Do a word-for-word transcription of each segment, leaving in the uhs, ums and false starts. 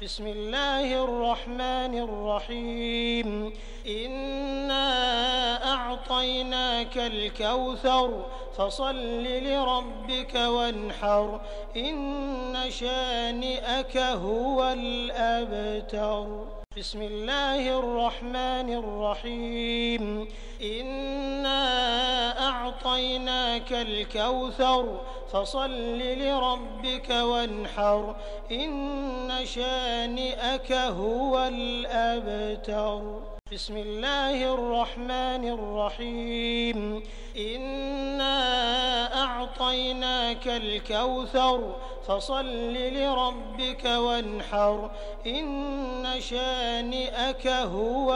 بسم الله الرحمن الرحيم إنا أعطيناك الكوثر فصل لربك وانحر إن شانئك هو الأبتر بسم الله الرحمن الرحيم إنا أعطيناك الكوثر فصل لربك وانحر إن شانئك هو الأبتر بسم الله الرحمن الرحيم إنا أعطيناك الكوثر فصل لربك وانحر إن شانئك هو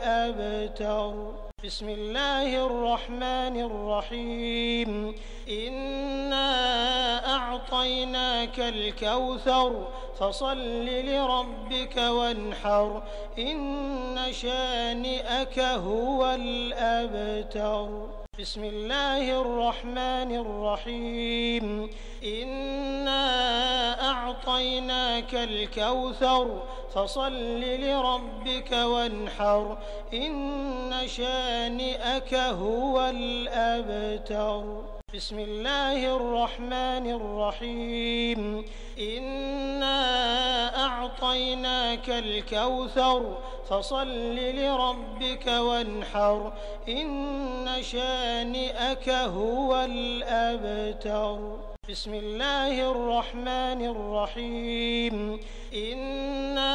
الأبتر بسم الله الرحمن الرحيم إنا أعطيناك الكوثر فصل لربك وانحر إن شانئك هو الأبتر بسم الله الرحمن الرحيم إنا أعطيناك الكوثر فصل لربك وانحر إن شانئك هو الأبتر بسم الله الرحمن الرحيم إنا أعطيناك الكوثر فصل لربك وانحر إن شانئك هو الأبتر بسم الله الرحمن الرحيم إنا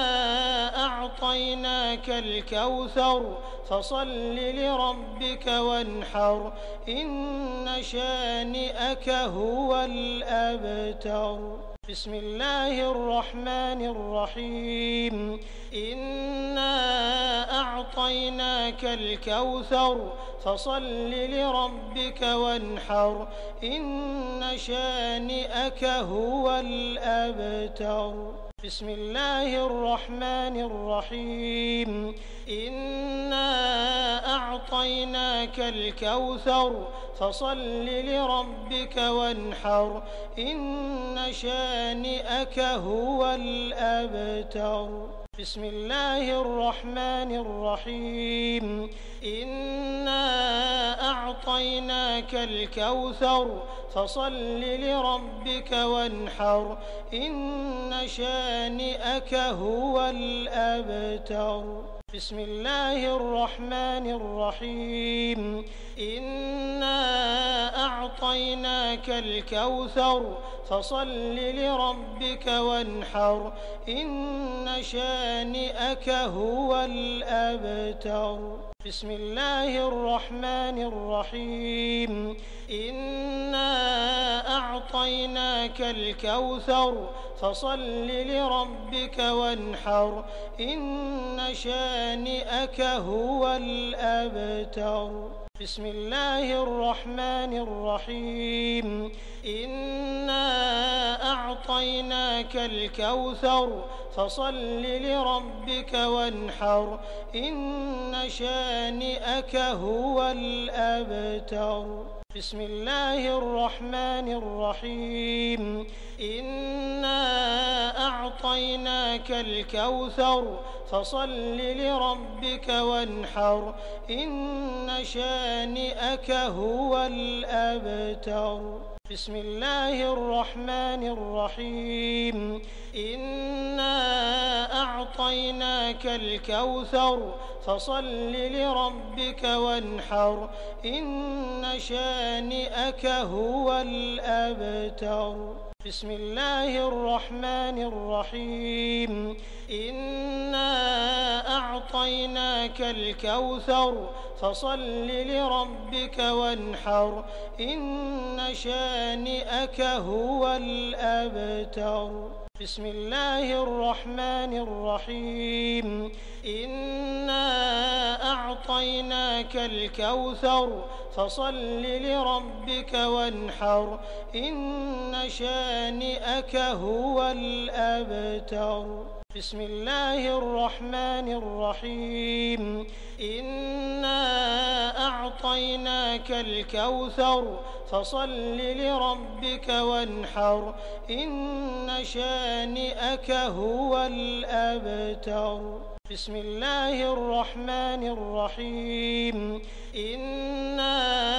أعطيناك الكوثر فصل لربك وانحر إن شانئك هو الأبتر بسم الله الرحمن الرحيم إنا أعطيناك الكوثر فصل لربك وانحر إن شانئك هو الأبتر بسم الله الرحمن الرحيم إنا أعطيناك الكوثر فصل لربك وانحر إن شانئك هو الأبتر بسم الله الرحمن الرحيم إنا أعطيناك الكوثر فصل لربك وانحر إن شانئك هو الأبتر بسم الله الرحمن الرحيم إنا أعطيناك الكوثر فصل لربك وانحر إن شانئك هو الأبتر بسم الله الرحمن الرحيم إنا أعطيناك الكوثر فصل لربك وانحر إن شانئك هو الأبتر بسم الله الرحمن الرحيم إنا أعطيناك الكوثر فصل لربك وانحر إن شانئك هو الأبتر بسم الله الرحمن الرحيم إنا أعطيناك الكوثر فصل لربك وانحر إن شانئك هو الأبتر بسم الله الرحمن الرحيم إنا أعطيناك الكوثر فصل لربك وانحر إن شانئك هو الأبتر بسم الله الرحمن الرحيم إنا أعطيناك الكوثر فصل لربك وانحر إن شانئك هو الأبتر بسم الله الرحمن الرحيم إنا أعطيناك الكوثر فصل لربك وانحر إن شانئك هو الأبتر بسم الله الرحمن الرحيم إنا أعطيناك الكوثر فصل لربك وانحر إن شانئك هو الأبتر بسم الله الرحمن الرحيم إنا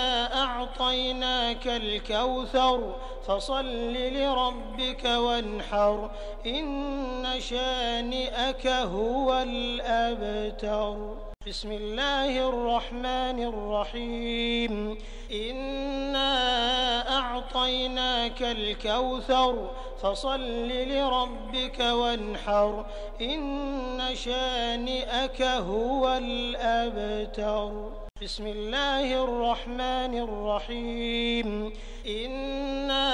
أعطيناك الكوثر فصل لربك وانحر إن شانئك هو الأبتر بسم الله الرحمن الرحيم إنا أعطيناك الكوثر فصل لربك وانحر إن شانئك هو الأبتر بسم الله الرحمن الرحيم إنا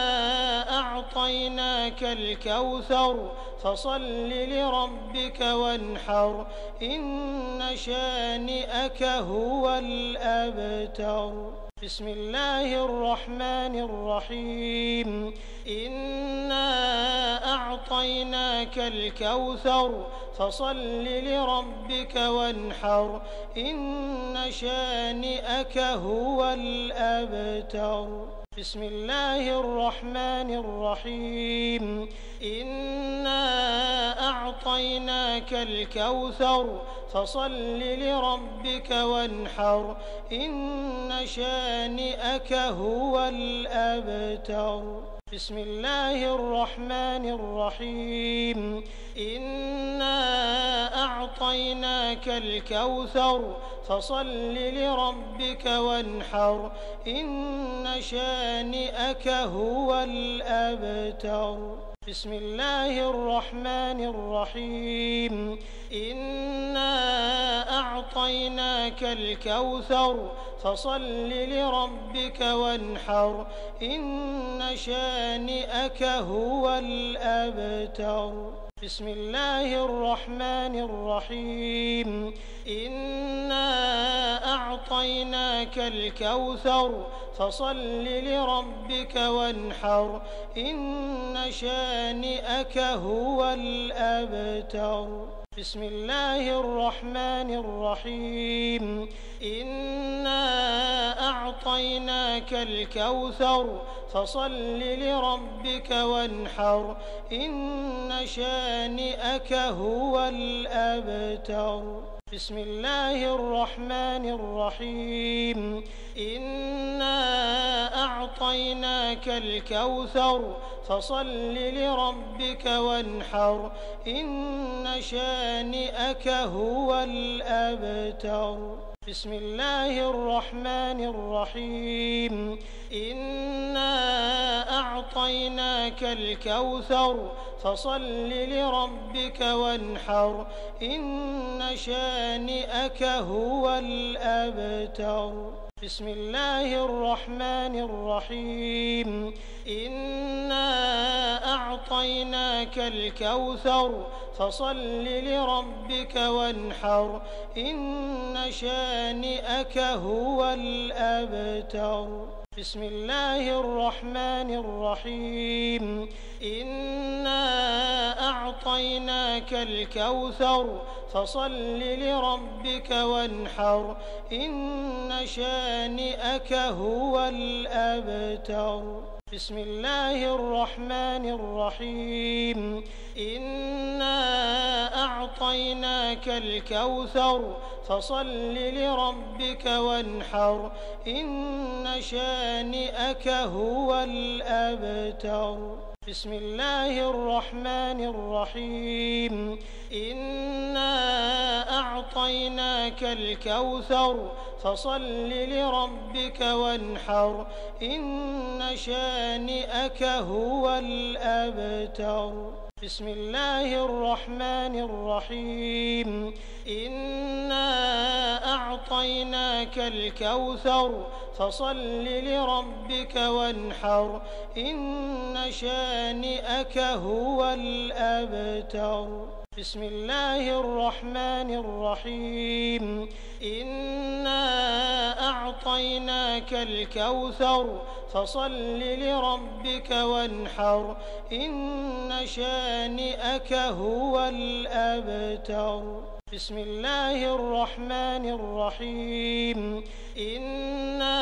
أعطيناك الكوثر فصل لربك وانحر إن شانئك هو الأبتر بسم الله الرحمن الرحيم إنا أعطيناك الكوثر فصل لربك وانحر إن شانئك هو الأبتر بسم الله الرحمن الرحيم إنا أعطيناك الكوثر فصل لربك وانحر إن شانئك هو الأبتر بسم الله الرحمن الرحيم إنا أعطيناك الكوثر فصل لربك وانحر إن شانئك هو الأبتر بسم الله الرحمن الرحيم إنا أعطيناك الكوثر فصل لربك وانحر إن شانئك هو الأبتر بسم الله الرحمن الرحيم إنا أعطيناك الكوثر فصل لربك وانحر إن شانئك هو الأبتر بسم الله الرحمن الرحيم إنا أعطيناك الكوثر فصل لربك وانحر إن شانئك هو الأبتر بسم الله الرحمن الرحيم إنا أعطيناك الكوثر فصل لربك وانحر إن شانئك هو الأبتر بسم الله الرحمن الرحيم إنا أعطيناك الكوثر فصل لربك وانحر إن شانئك هو الأبتر بسم الله الرحمن الرحيم إنا أعطيناك الكوثر فصل لربك وانحر إن شانئك هو الأبتر بسم الله الرحمن الرحيم إنا أعطيناك الكوثر فصل لربك وانحر إن شانئك هو الأبتر بسم الله الرحمن الرحيم إنا أعطيناك الكوثر فصل لربك وانحر إن شانئك هو الأبتر بسم الله الرحمن الرحيم إنا أعطيناك الكوثر فصل لربك وانحر إن شانئك هو الأبتر بسم الله الرحمن الرحيم إنا أعطيناك الكوثر فصل لربك وانحر إن شانئك هو الأبتر بسم الله الرحمن الرحيم إنا أعطيناك الكوثر فصل لربك وانحر إن شانئك هو الأبتر بسم الله الرحمن الرحيم إنا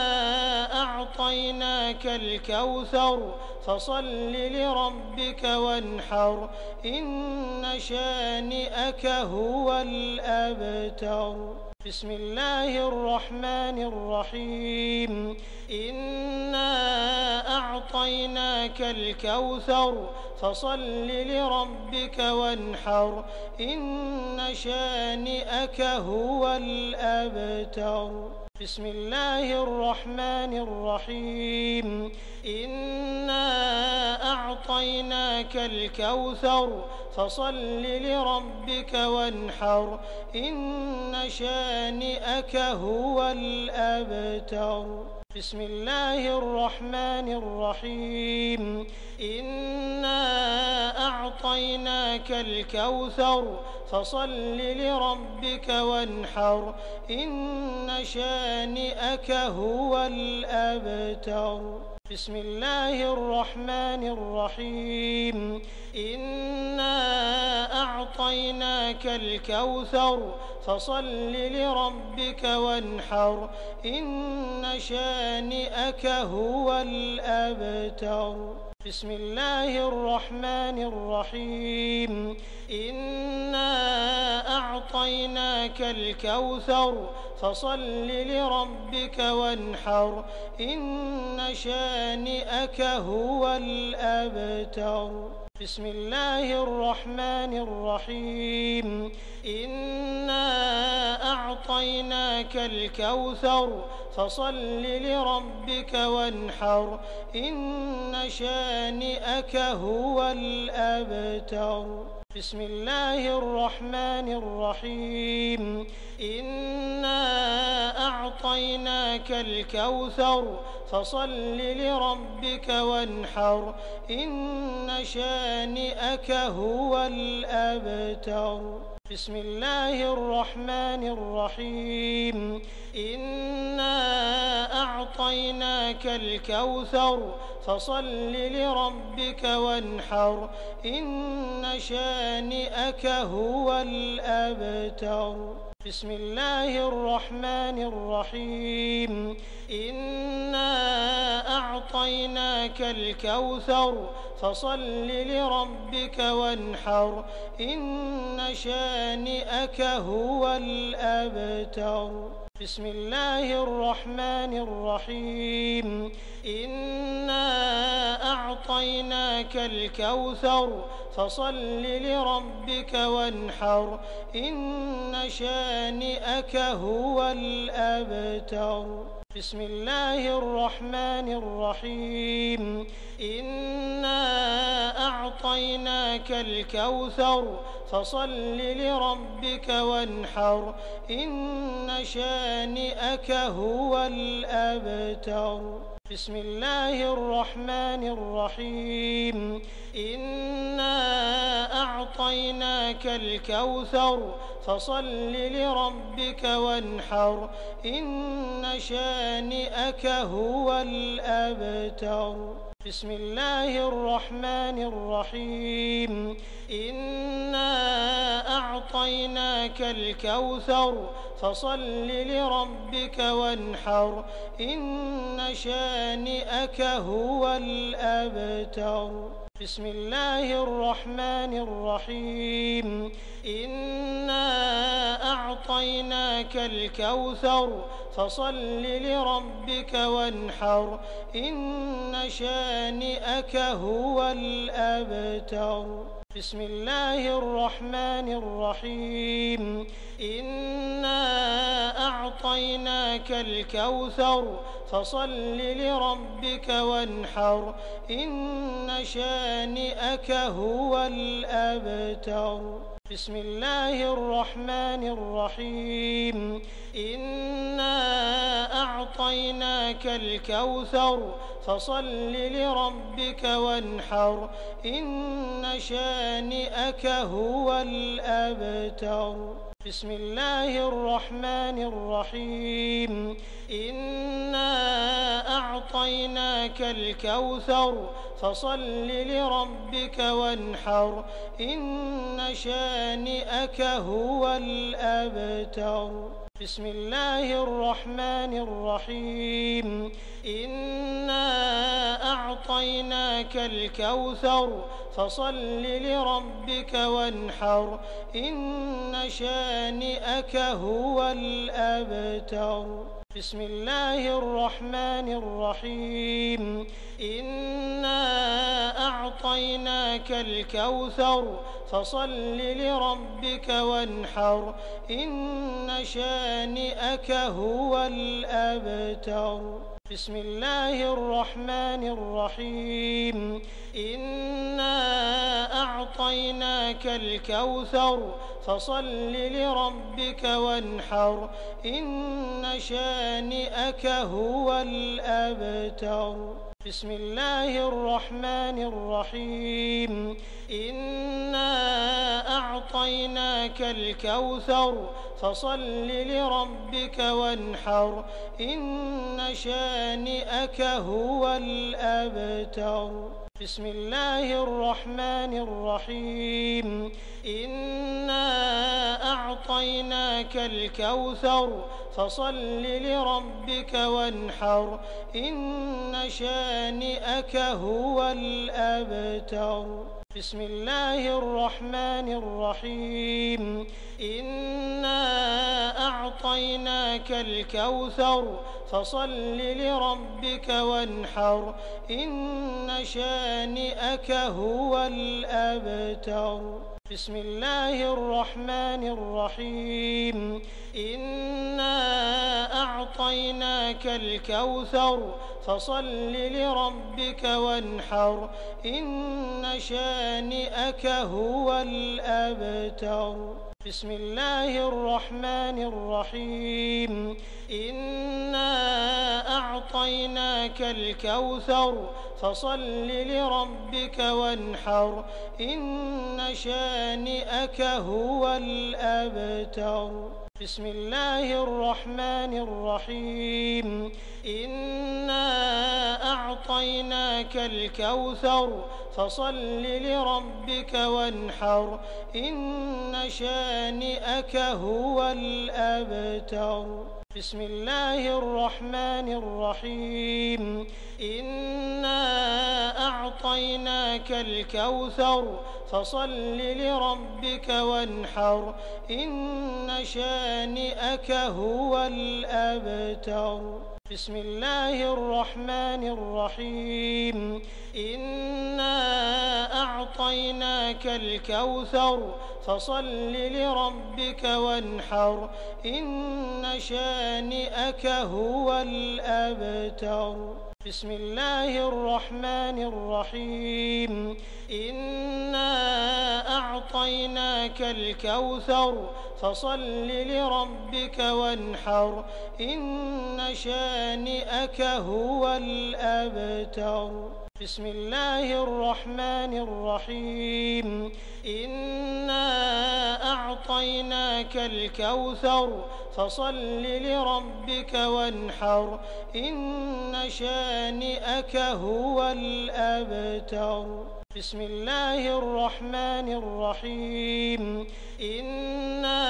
أعطيناك الكوثر فصل لربك وانحر إن شانئك هو الأبتر بسم الله الرحمن الرحيم إنا أعطيناك الكوثر فصل لربك وانحر إن شانئك هو الأبتر بسم الله الرحمن الرحيم إنا أعطيناك الكوثر فصل لربك وانحر إن شانئك هو الأبتر بسم الله الرحمن الرحيم إنا أعطيناك الكوثر فصل لربك وانحر إن شانئك هو الأبتر بسم الله الرحمن الرحيم إنا أعطيناك الكوثر فصل لربك وانحر إن شانئك هو الأبتر بسم الله الرحمن الرحيم إنا أعطيناك الكوثر فصل لربك وانحر إن شانئك هو الأبتر بسم الله الرحمن الرحيم إنا أعطيناك الكوثر فصل لربك وانحر إن شانئك هو الأبتر بسم الله الرحمن الرحيم إنا أعطيناك الكوثر فصل لربك وانحر إن شانئك هو الأبتر بسم الله الرحمن الرحيم إنا أعطيناك الكوثر فصل لربك وانحر إن شانئك هو الأبتر بسم الله الرحمن الرحيم إنا أعطيناك الكوثر فصل لربك وانحر إن شانئك هو الأبتر بسم الله الرحمن الرحيم إنا أعطيناك الكوثر فصل لربك وانحر إن شانئك هو الأبتر بسم الله الرحمن الرحيم إنا أعطيناك الكوثر فصل لربك وانحر إن شانئك هو الأبتر بسم الله الرحمن الرحيم إنا أعطيناك الكوثر فصل لربك وانحر إن شانئك هو الأبتر بسم الله الرحمن الرحيم إنا أعطيناك الكوثر فصل لربك وانحر إن شانئك هو الأبتر بسم الله الرحمن الرحيم إنا أعطيناك الكوثر فصل لربك وانحر إن شانئك هو الأبتر بسم الله الرحمن الرحيم إنا أعطيناك أعطيناك الكوثر فصل لربك وانحر إن شانئك هو الأبتر. بسم الله الرحمن الرحيم إنا أعطيناك الكوثر فصل لربك وانحر إن شانئك هو الأبتر. بسم الله الرحمن الرحيم إنا أعطيناك الكوثر فصل لربك وانحر إن شانئك هو الأبتر. بسم الله الرحمن الرحيم إنا أعطيناك الكوثر فصل لربك وانحر إن شانئك هو الأبتر. بسم الله الرحمن الرحيم إنا أعطيناك الكوثر فصل لربك وانحر إن شانئك هو الأبتر. بسم الله الرحمن الرحيم إنا أعطيناك الكوثر فصل لربك وانحر إن شانئك هو الأبتر. بسم الله الرحمن الرحيم إنا أعطيناك الكوثر فصل لربك وانحر إن شانئك هو الأبتر. بسم الله الرحمن الرحيم إنا أعطيناك الكوثر فصل لربك وانحر إن شانئك هو الأبتر. بسم الله الرحمن الرحيم إنا أعطيناك الكوثر فصل لربك وانحر إن شانئك هو الأبتر. بسم الله الرحمن الرحيم إنا أعطيناك الكوثر فصل لربك وانحر إن شانئك هو الأبتر. بسم الله الرحمن الرحيم إنا أعطيناك الكوثر فصل لربك وانحر إن شانئك هو الأبتر. بسم الله الرحمن الرحيم إنا أعطيناك الكوثر فصل لربك وانحر إن شانئك هو الأبتر. بسم الله الرحمن الرحيم إنا أعطيناك الكوثر فصل لربك وانحر إن شانئك هو الأبتر. بسم الله الرحمن الرحيم إنا أعطيناك الكوثر فصل لربك وانحر إن شانئك هو الأبتر. بسم الله الرحمن الرحيم إنا أعطيناك الكوثر فصل لربك وانحر إن شانئك هو الأبتر. بسم الله الرحمن الرحيم إنا أعطيناك الكوثر فصل لربك وانحر إن شانئك هو الأبتر. بسم الله الرحمن الرحيم إنا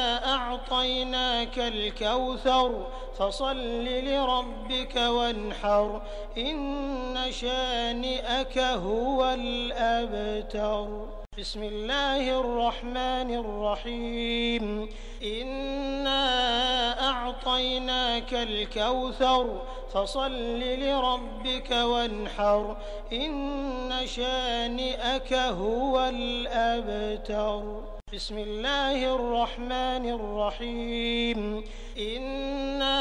أعطيناك الكوثر فصل لربك وانحر إن شانئك هو الأبتر. بسم الله الرحمن الرحيم إنا أعطيناك الكوثر فصل لربك وانحر إن شانئك هو الأبتر. بسم الله الرحمن الرحيم إنا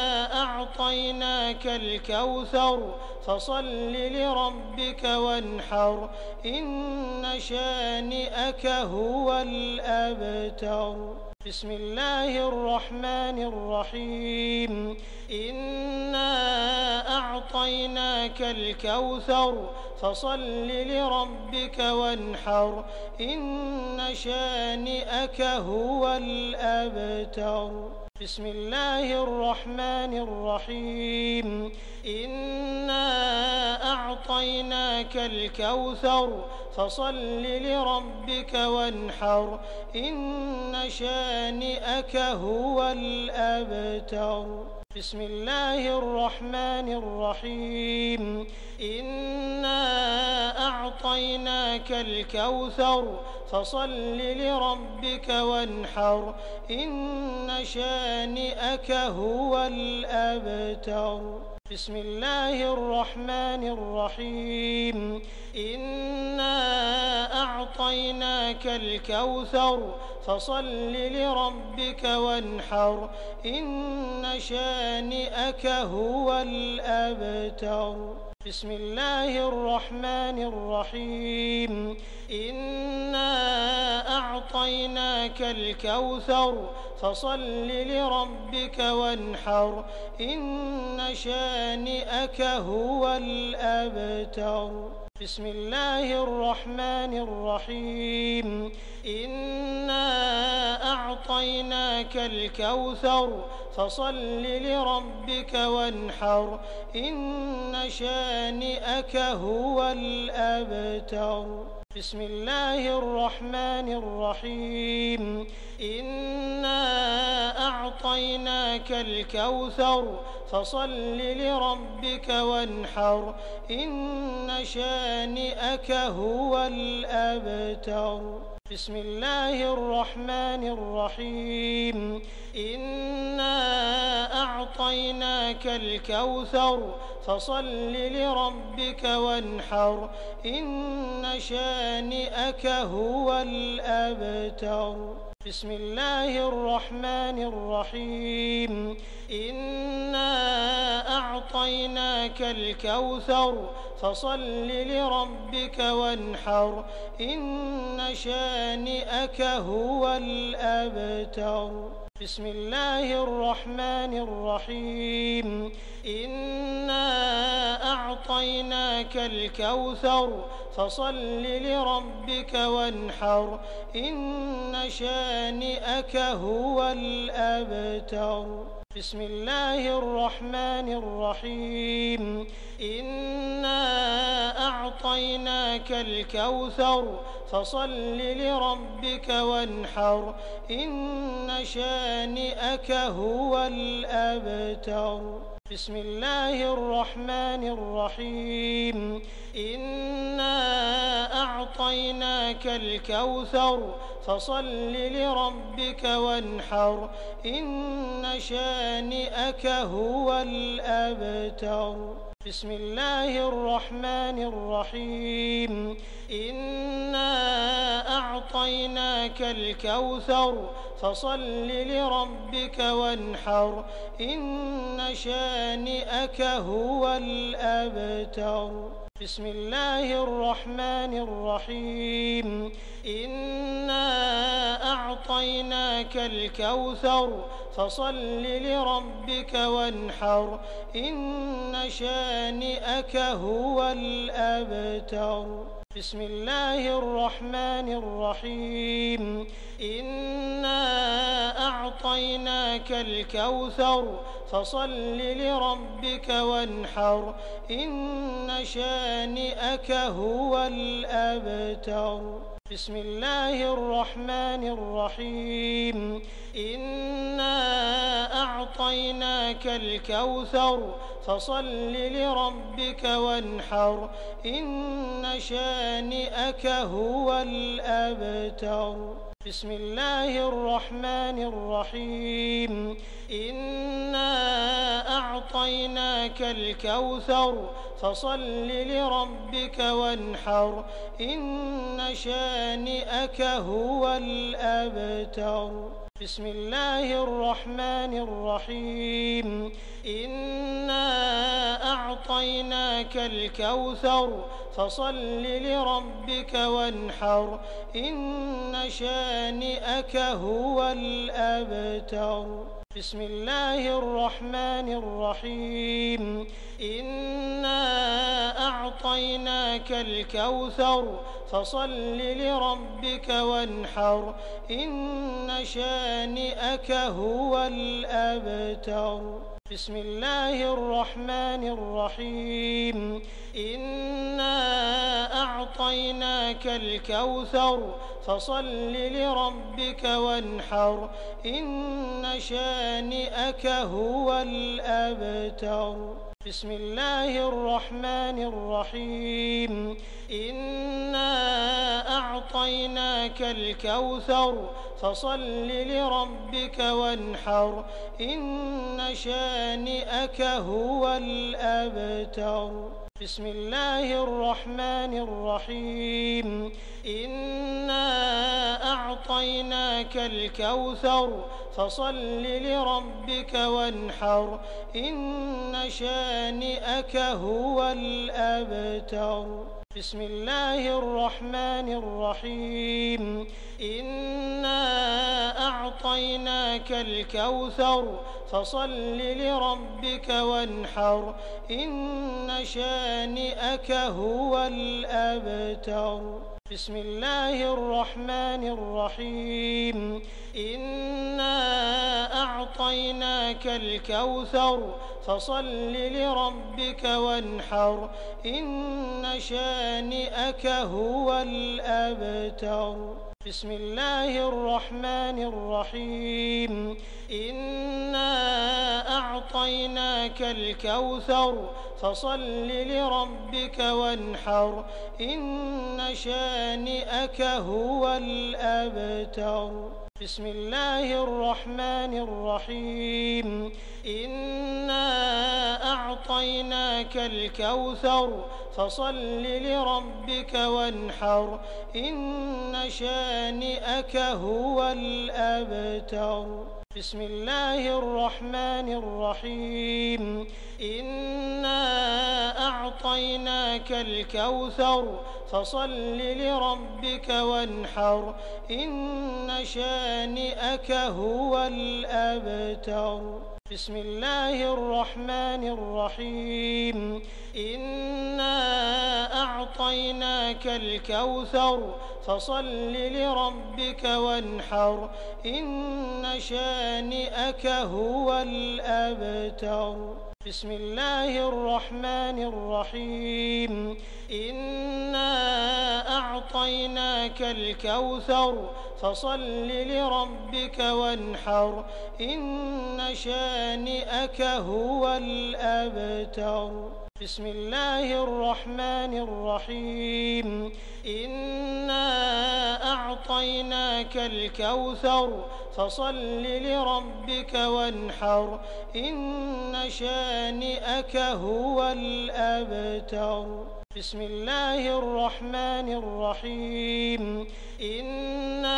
أعطيناك الكوثر فصل لربك وانحر إن شانئك هو الأبتر بسم الله الرحمن الرحيم إنا أعطيناك الكوثر فصل لربك وانحر إن شانئك هو الأبتر بسم الله الرحمن الرحيم إنا أعطيناك الكوثر فصل لربك وانحر إن شانئك هو الأبتر بسم الله الرحمن الرحيم إنا أعطيناك الكوثر فصل لربك وانحر إن شانئك هو الأبتر بسم الله الرحمن الرحيم إنا أعطيناك الكوثر فصل لربك وانحر إن شانئك هو الأبتر بسم الله الرحمن الرحيم إنا أعطيناك الكوثر فصل لربك وانحر إن شانئك هو الأبتر بسم الله الرحمن الرحيم إنا أعطيناك الكوثر فصل لربك وانحر إن شانئك هو الأبتر بسم الله الرحمن الرحيم إنا أعطيناك الكوثر فصل لربك وانحر إن شانئك هو الأبتر بسم الله الرحمن الرحيم إنا أعطيناك الكوثر فصل لربك وانحر إن شانئك هو الأبتر بسم الله الرحمن الرحيم إنا أعطيناك الكوثر فصل لربك وانحر إن شانئك هو الأبتر بسم الله الرحمن الرحيم إنا أعطيناك الكوثر فصل لربك وانحر إن شانئك هو الأبتر بسم الله الرحمن الرحيم إنا أعطيناك الكوثر فصل لربك وانحر إن شانئك هو الأبتر بسم الله الرحمن الرحيم إنا أعطيناك الكوثر فصل لربك وانحر إن شانئك هو الأبتر بسم الله الرحمن الرحيم إنا أعطيناك الكوثر فصل لربك وانحر إن شانئك هو الأبتر بسم الله الرحمن الرحيم إنا أعطيناك الكوثر فصل لربك وانحر إن شانئك هو الأبتر بسم الله الرحمن الرحيم إنا أعطيناك الكوثر فصل لربك وانحر إن شانئك هو الأبتر بسم الله الرحمن الرحيم إنا أعطيناك الكوثر فصل لربك وانحر إن شانئك هو الأبتر بسم الله الرحمن الرحيم إنا أعطيناك الكوثر فصل لربك وانحر إن شانئك هو الأبتر. بسم الله الرحمن الرحيم إنا أعطيناك الكوثر فصل لربك وانحر إن شانئك هو الأبتر. بسم الله الرحمن الرحيم إنا أعطيناك الكوثر فصل لربك وانحر إن شانئك هو الأبتر. بسم الله الرحمن الرحيم إنا أعطيناك الكوثر فصل لربك وانحر إن شانئك هو الأبتر. بسم الله الرحمن الرحيم إنا أعطيناك الكوثر فصل لربك وانحر إن شانئك هو الأبتر. بسم الله الرحمن الرحيم إنا أعطيناك الكوثر فصل لربك وانحر إن شانئك هو الأبتر. بسم الله الرحمن الرحيم إنا أعطيناك الكوثر فصل لربك وانحر إن شانئك هو الأبتر. بسم الله الرحمن الرحيم إنا أعطيناك الكوثر فصل لربك وانحر إن شانئك هو الأبتر. بسم الله الرحمن الرحيم إنا أعطيناك الكوثر فصل لربك وانحر إن شانئك هو الأبتر. بسم الله الرحمن الرحيم إنا أعطيناك الكوثر فصل لربك وانحر إن شانئك هو الأبتر. بسم الله الرحمن الرحيم إنا أعطيناك الكوثر فصل لربك وانحر إن شانئك هو الأبتر. بسم الله الرحمن الرحيم إنا أعطيناك الكوثر فصل لربك وانحر إن شانئك هو الأبتر. بسم الله الرحمن الرحيم إنا أعطيناك الكوثر فصل لربك وانحر إن شانئك هو الأبتر. بسم الله الرحمن الرحيم إنا أعطيناك الكوثر فصل لربك وانحر إن شانئك هو الأبتر. بسم الله الرحمن الرحيم إنا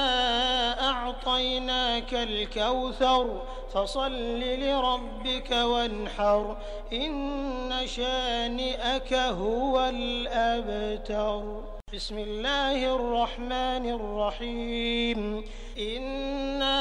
أعطيناك الكوثر فصل لربك وانحر إن شانئك هو الأبتر. بسم الله الرحمن الرحيم إنا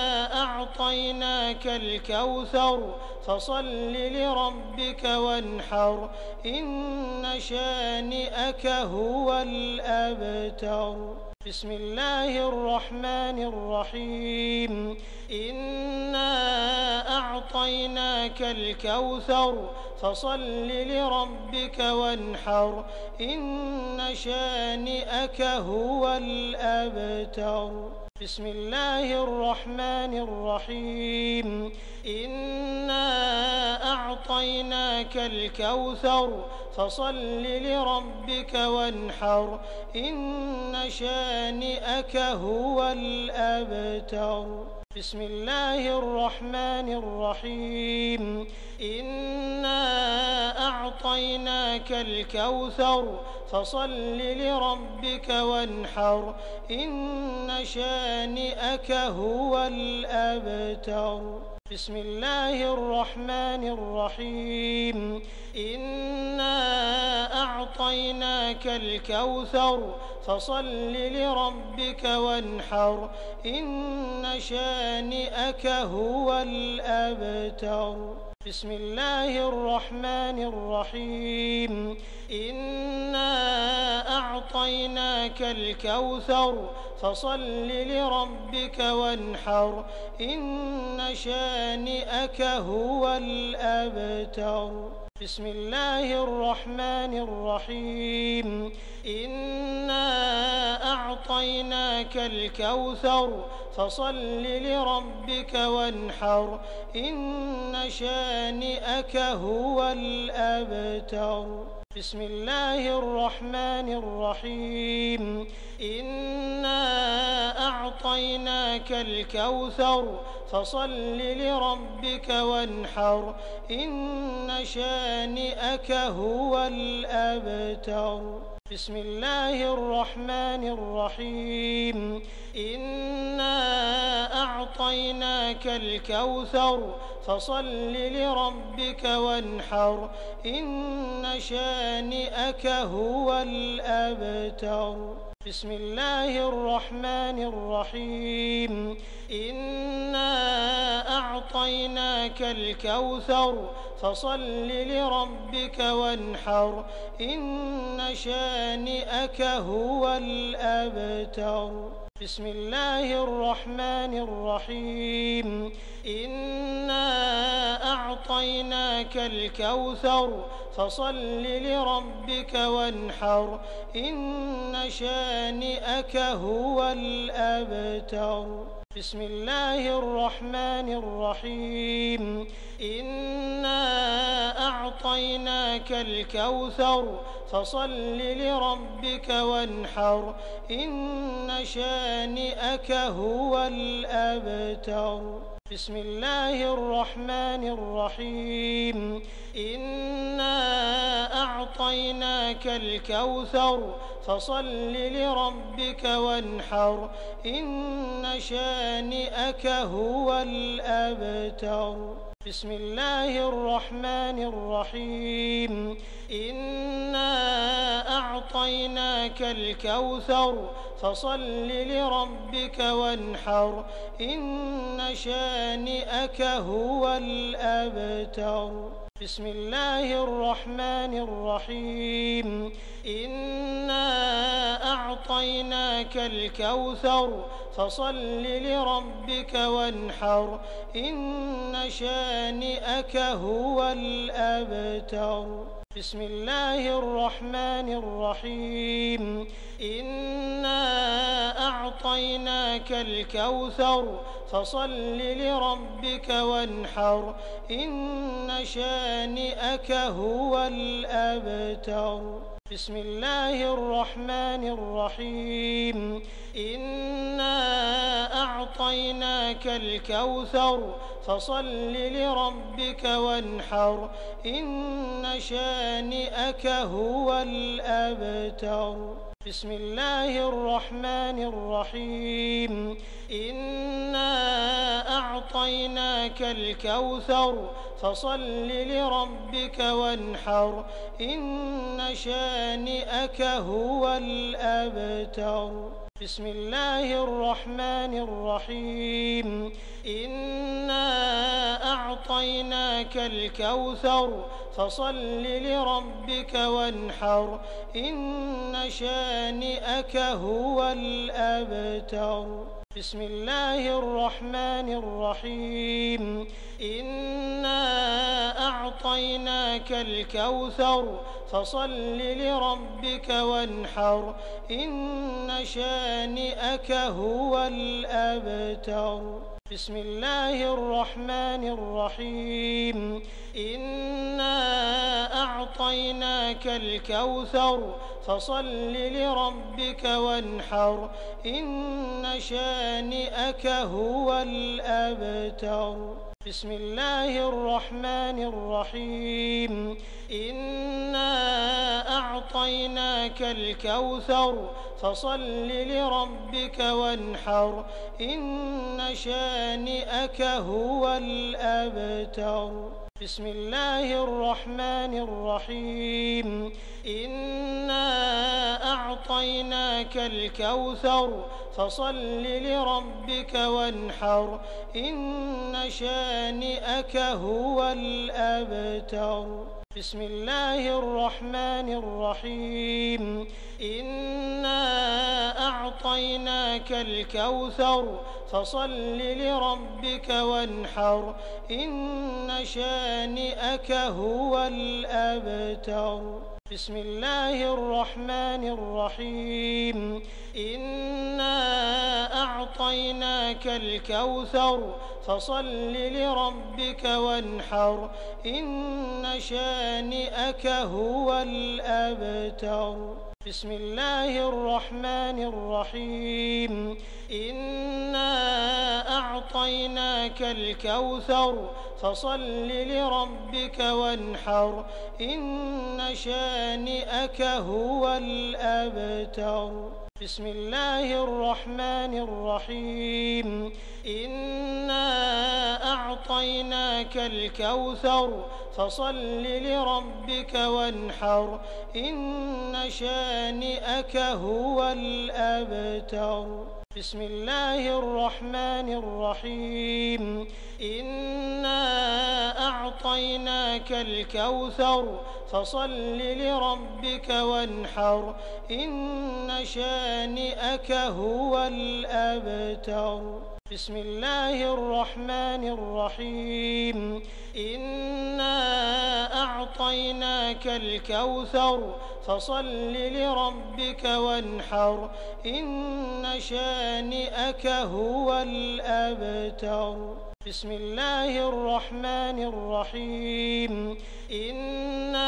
أعطيناك الكوثر فصل لربك وانحر إن شانئك هو الأبتر. بسم الله الرحمن الرحيم إنا أعطيناك الكوثر فصل لربك وانحر إن شانئك هو الأبتر. بسم الله الرحمن الرحيم إنا أعطيناك الكوثر فصل لربك وانحر إن شانئك هو الأبتر. بسم الله الرحمن الرحيم إنا أعطيناك الكوثر فصل لربك وانحر إن شانئك هو الأبتر. بسم الله الرحمن الرحيم إنا أعطيناك الكوثر فصل لربك وانحر إن شانئك هو الأبتر. بسم الله الرحمن الرحيم إنا أعطيناك الكوثر فصل لربك وانحر إن شانئك هو الأبتر. بسم الله الرحمن الرحيم إنا أعطيناك الكوثر فصل لربك وانحر إن شانئك هو الأبتر. بسم الله الرحمن الرحيم إنا أعطيناك الكوثر فصل لربك وانحر إن شانئك هو الأبتر. بسم الله الرحمن الرحيم إنا أعطيناك الكوثر فصل لربك وانحر إن شانئك هو الأبتر. بسم الله الرحمن الرحيم إنا أعطيناك الكوثر فصل لربك وانحر إن شانئك هو الأبتر. بسم الله الرحمن الرحيم إنا أعطيناك الكوثر فصل لربك وانحر إن شانئك هو الأبتر. بسم الله الرحمن الرحيم إنا أعطيناك الكوثر فصل لربك وانحر إن شانئك هو الأبتر. بسم الله الرحمن الرحيم إنا أعطيناك الكوثر فصل لربك وانحر إن شانئك هو الأبتر. بسم الله الرحمن الرحيم إنا أعطيناك الكوثر فصل لربك وانحر إن شانئك هو الأبتر. بسم الله الرحمن الرحيم إنا أعطيناك الكوثر فصل لربك وانحر إن شانئك هو الأبتر. بسم الله الرحمن الرحيم إنا أعطيناك الكوثر فصل لربك وانحر إن شانئك هو الأبتر. بسم الله الرحمن الرحيم إنا أعطيناك الكوثر فصل لربك وانحر إن شانئك هو الأبتر. بسم الله الرحمن الرحيم إنا أعطيناك الكوثر فصل لربك وانحر إن شانئك هو الأبتر. بسم الله الرحمن الرحيم إنا أعطيناك الكوثر فصل لربك وانحر إن شانئك هو الأبتر. بسم الله الرحمن الرحيم إنا أعطيناك الكوثر فصل لربك وانحر إن شانئك هو الأبتر. بسم الله الرحمن الرحيم إنا أعطيناك الكوثر فصل لربك وانحر إن شانئك هو الأبتر. بسم الله الرحمن الرحيم إنا أعطيناك الكوثر فصل لربك وانحر إن شانئك هو الأبتر بسم الله الرحمن الرحيم إنا أعطيناك الكوثر فصل لربك وانحر إن شانئك هو الأبتر بسم الله الرحمن الرحيم إنا أعطيناك الكوثر فصل لربك وانحر إن شانئك هو الأبتر بسم الله الرحمن الرحيم إنا أعطيناك الكوثر فصل لربك وانحر إن شانئك هو الأبتر بسم الله الرحمن الرحيم إنا أعطيناك الكوثر فصل لربك وانحر إن شانئك هو الأبتر بسم الله الرحمن الرحيم إنا أعطيناك الكوثر فصل لربك وانحر إن شانئك هو الأبتر بسم الله الرحمن الرحيم إنا أعطيناك الكوثر فصل لربك وانحر إن شانئك هو الأبتر بسم الله الرحمن الرحيم إنا أعطيناك الكوثر فصل لربك وانحر إن شانئك هو الأبتر بسم الله الرحمن الرحيم إنا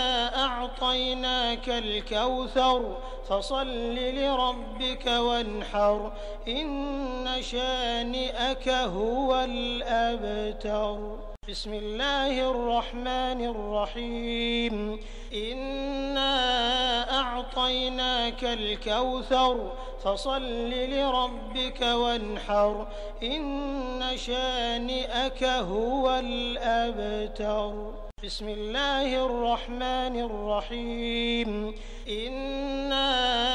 أعطيناك الكوثر فصل لربك وانحر إن شانئك هو الأبتر بسم الله الرحمن الرحيم إنا أعطيناك الكوثر فصل لربك وانحر إن شانئك هو الأبتر بسم الله الرحمن الرحيم إنا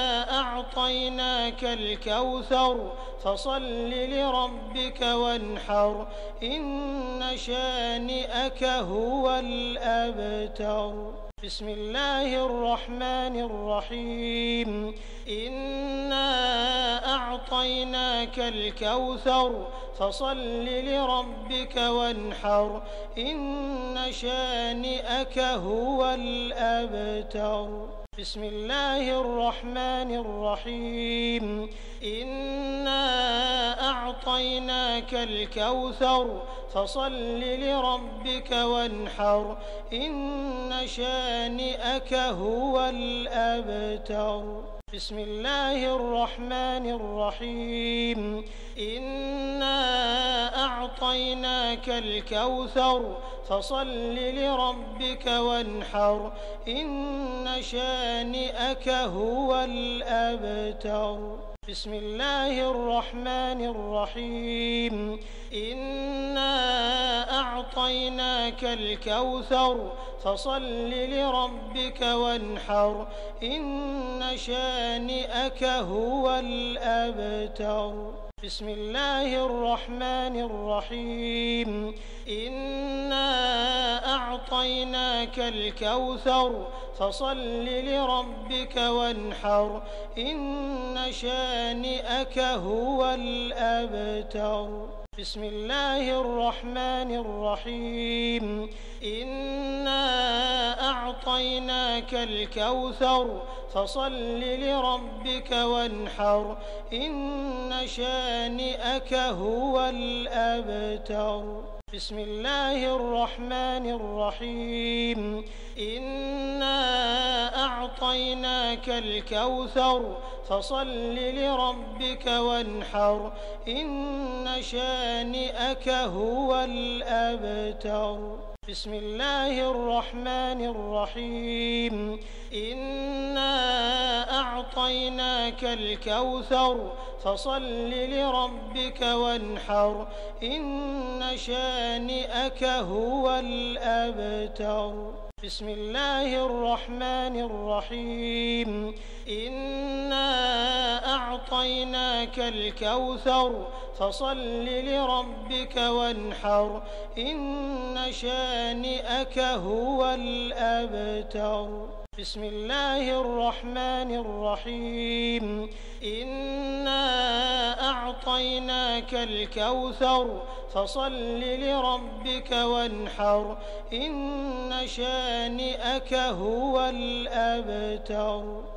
أعطيناك الكوثر فصل لربك وانحر إن شانئك هو الأبتر بسم الله الرحمن الرحيم إنا أعطيناك الكوثر فصل لربك وانحر إن شانئك هو الأبتر بسم الله الرحمن الرحيم إنا أعطيناك الكوثر فصل لربك وانحر إن شانئك هو الأبتر بسم الله الرحمن الرحيم إنا أعطيناك الكوثر فصل لربك وانحر إن شانئك هو الأبتر بسم الله الرحمن الرحيم إنا أعطيناك الكوثر فصل لربك وانحر إن شانئك هو الأبتر بسم الله الرحمن الرحيم إنا أعطيناك الكوثر فصل لربك وانحر إن شانئك هو الأبتر بسم الله الرحمن الرحيم إنا أعطيناك الكوثر فصل لربك وانحر إن شانئك هو الأبتر بسم الله الرحمن الرحيم إنا أعطيناك الكوثر فصل لربك وانحر إن شانئك هو الأبتر بسم الله الرحمن الرحيم إنا أعطيناك الكوثر فصل لربك وانحر إن شانئك هو الأبتر بسم الله الرحمن الرحيم إنا أعطيناك الكوثر فصل لربك وانحر إن شانئك هو الأبتر بسم الله الرحمن الرحيم إنا أعطيناك الكوثر فصل لربك وانحر إن شانئك هو الأبتر